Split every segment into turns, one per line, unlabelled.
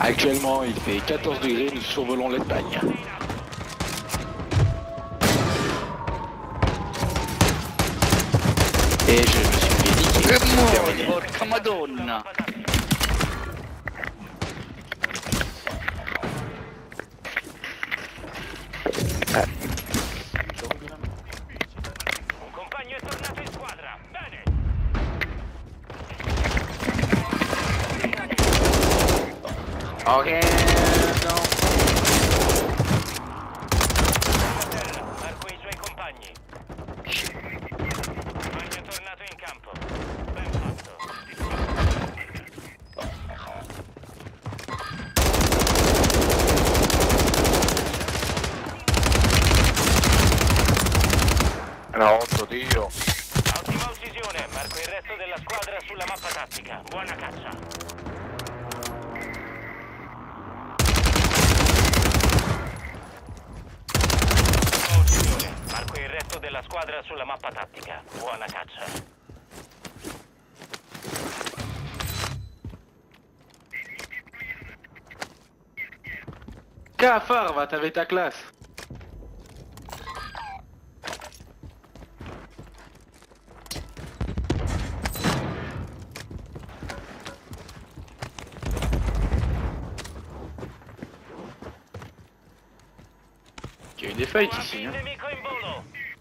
Actuellement, il fait 14 degrés, nous survolons l'Espagne. Et je me suis fait niquer.
Che muore,
Terminé.
porca madonna!
Un compagno è tornato in squadra. Bene.
Ok, no.
Terra, marco i suoi compagni. Compagno è tornato in campo. Ben fatto.
No, oddio.
Ottima uccisione. Marco il resto della squadra sulla mappa tattica. Buona caccia. Ottima uccisione. Marco il resto della squadra sulla mappa tattica. Buona caccia.
Cafard, va, t'avais ta classe. Il y a eu des fights ici,
Il
hein.
nemico in volo.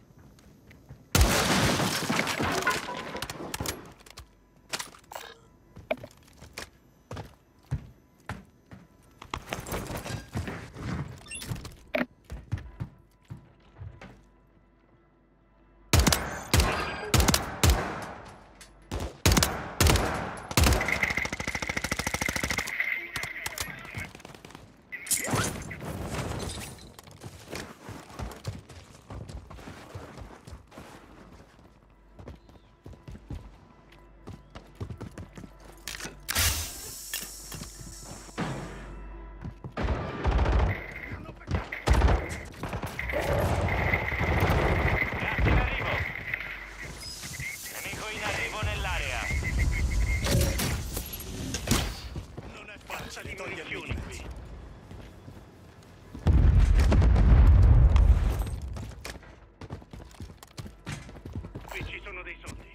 Gas in arrivo. Nemico in arrivo nell'area. Non è faccia di munizioni qui. Qui ci sono dei soldi.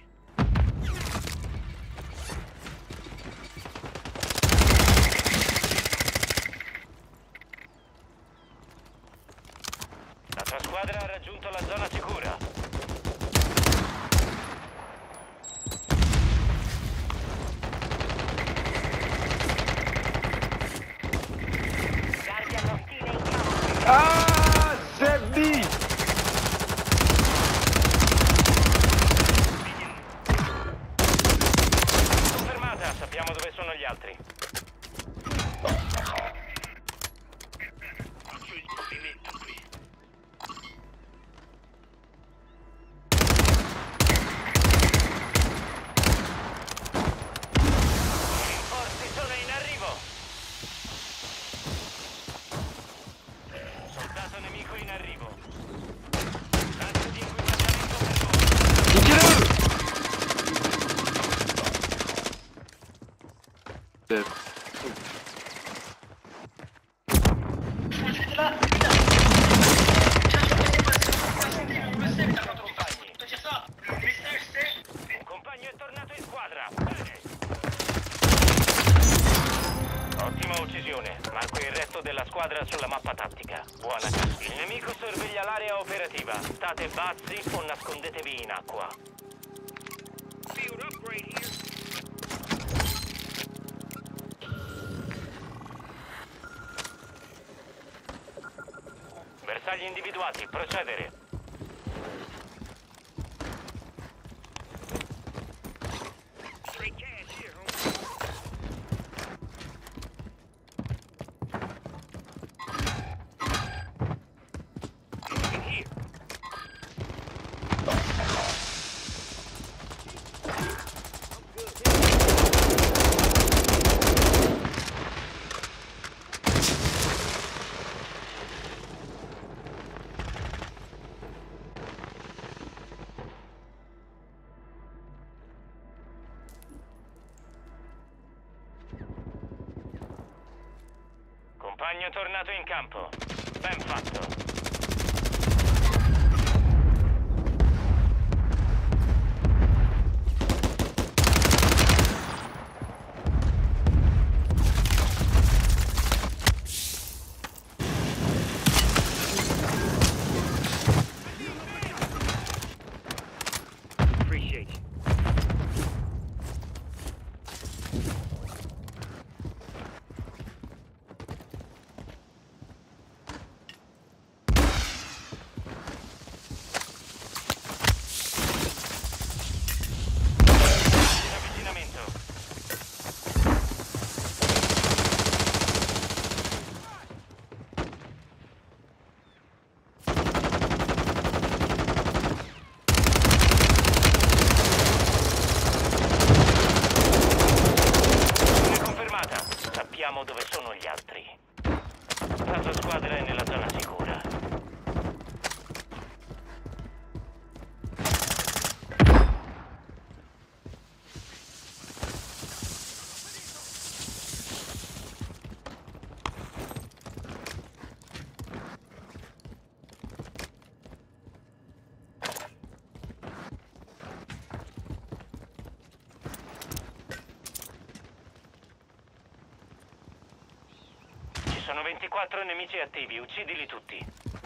La tua squadra ha raggiunto la zona sicura. Guardia ostile in campo.
Ah, Zebdi!
Confermata, sappiamo dove sono gli altri. Faccio il movimento qui. Rinforzi sono in arrivo. Soldato nemico in arrivo. Razzo di equipaggiamento per
Niquez-le!
Un compagno è tornato in squadra. Bene. Ottima uccisione. Marco il resto della squadra sulla mappa tattica. Buona caccia. Il nemico sorveglia l'area operativa. State bazzi o nascondetevi in acqua. Bersagli individuati. Procedere. Compagno tornato in campo. Ben fatto.
Appreciate you.
In avvicinamento. Missione confermata. Sappiamo dove sono gli altri. La tua squadra è nella zona sicura. Ci sono 24 nemici attivi, uccidili tutti.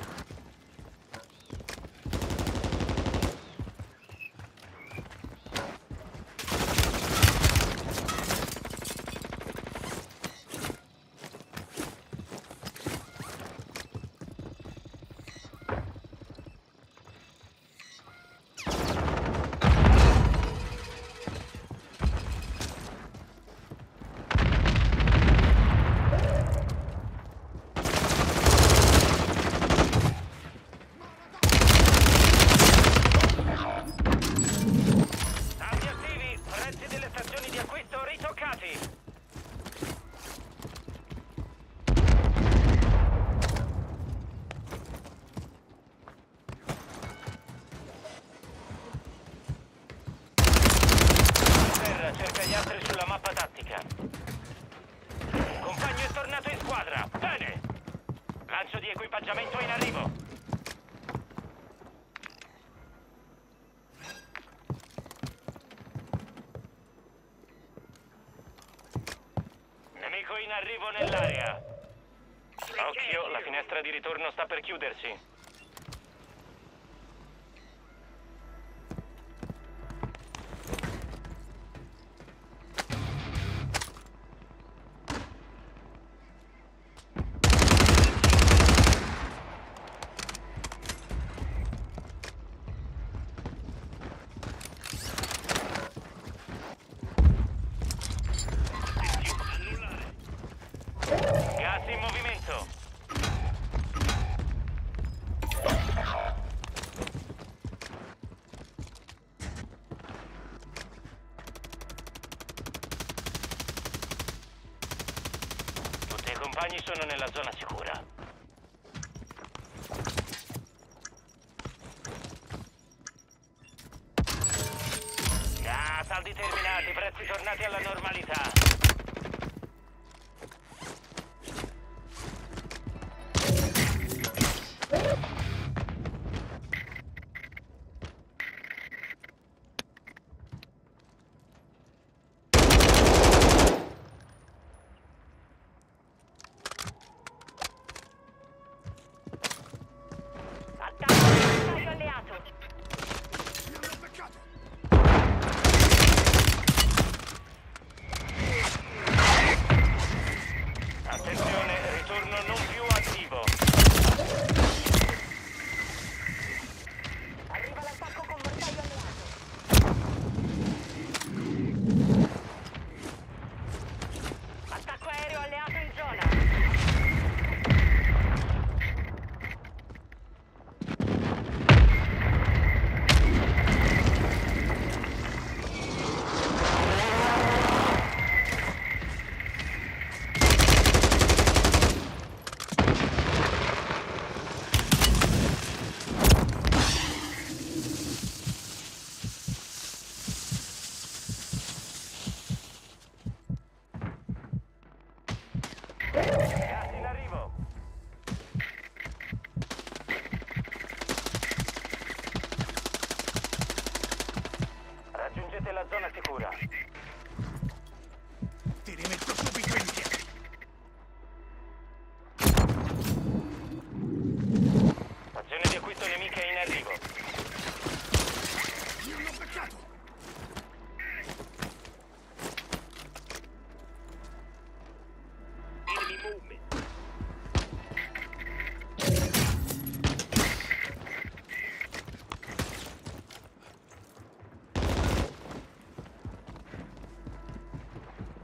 Saldi attivi, prezzi delle stazioni di acquisto ritoccati. Terra, cerca gli altri sulla mappa tattica. Un compagno è tornato in squadra. Bene. Lancio di equipaggiamento in arrivo. Nemico in arrivo nell'area. Occhio, la finestra di ritorno sta per chiudersi. Gas in movimento. Tutti i compagni sono nella zona sicura. Saldi terminati, prezzi tornati alla normalità.
Bersaglio alleato.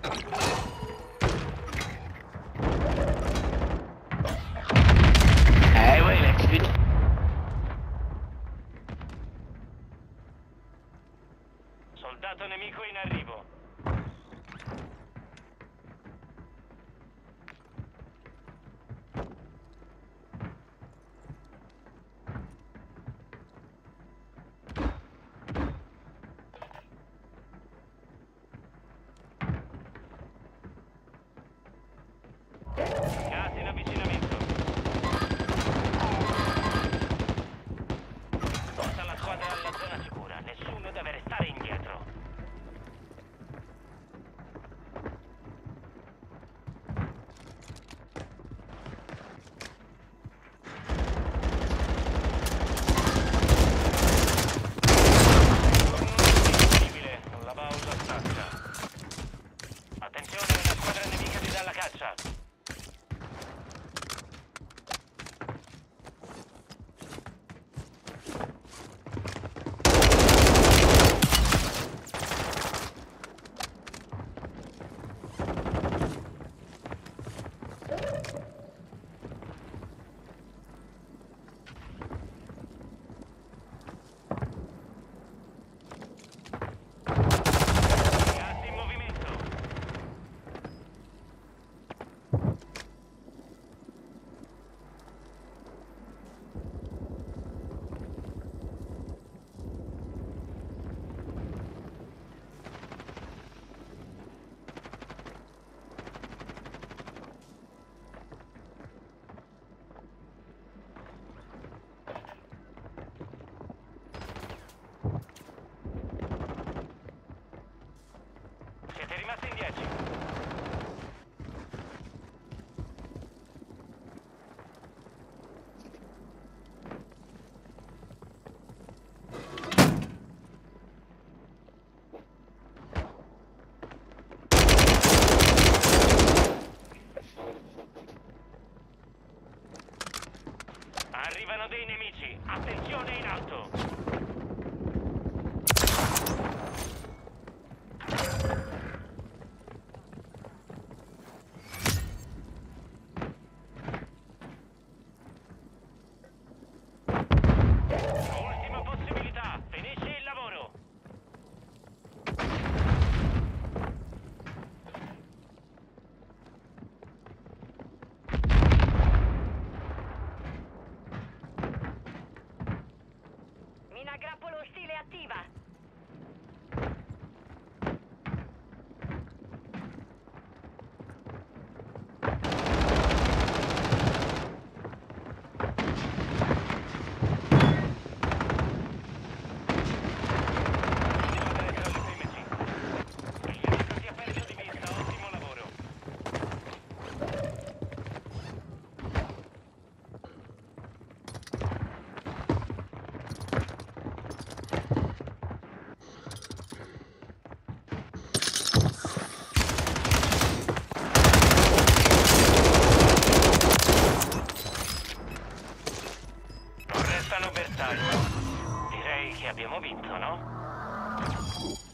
Ouais, il a activé.
Soldato nemico in arrivo. Gas in avvicinamento. Porta la squadra alla zona sicura. Nessuno deve restare indietro. Disponibile. La pausa stacca. Attenzione, una squadra nemica ti dà la caccia. Gas in movimento. Siete rimasti in 10. Arrivano dei nemici. Attenzione in alto. Ultima possibilità. Finisci il lavoro.
Mina a grappolo ostile attiva.
Squadra tra le prime 5. Il nemico ti ha perso di vista. Ottimo lavoro. Non restano bersaglio. Direi che abbiamo vinto, no?